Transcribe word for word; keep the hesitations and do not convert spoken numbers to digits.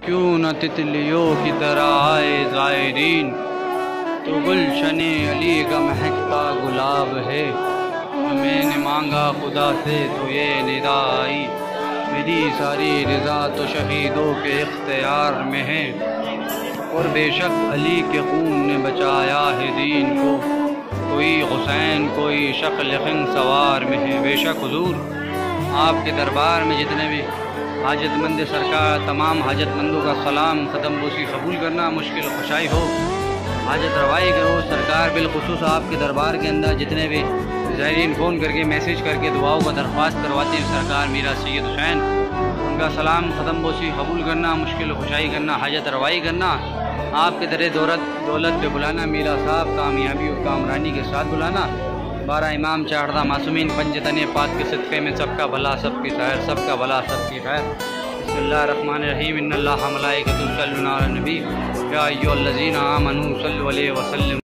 کیوں نہ تتلیوں کی طرح آئے زائرین، تو گلشن علی کا مہکتا گلاب ہے۔ میں نے مانگا خدا سے تو یہ ندا آئی، میری ساری رضا تو شہیدوں کے اختیار میں ہے، اور بے شک علی کے خون نے بچایا ہے دین کو، کوئی حسین کوئی شکل خن سوار میں ہے۔ بے شک حضور آپ کے دربار میں جتنے بھی حاجت مند سرکار، تمام حاجت مندوں کا سلام قدم بوسی قبول کرنا، مشکل خوشائی ہو، حاجت روائی کرو سرکار، بالخصوص آپ کے دربار کے اندر جتنے بھی زائرین فون کر کے میسیج کر کے دعاؤں کا درخواست کرواتے ہیں سرکار میرا سید حسین، ان کا سلام قدم بوسی قبول کرنا، مشکل خوشائی کرنا، حاجت روائی کرنا، آپ کے در دولت دولت پہ بلانا، میرا صاحب کامیابی اور کامرانی کے ساتھ بلانا، بارہ امام چاردہ معصومین پنجتن پاک کے صدقے میں سب کا بھلا سب کی خیر، سب کا بھلا سب کی خیر۔ بسم اللہ الرحمن الرحیم، ان اللہ ملائکۃ یصلون علی النبی یا ایھا الذین آمنوا صلوا علیہ وسلم۔